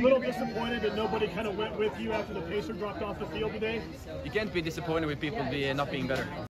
little disappointed that nobody kind of went with you after the pacer dropped off the field today? You can't be disappointed with people not being better.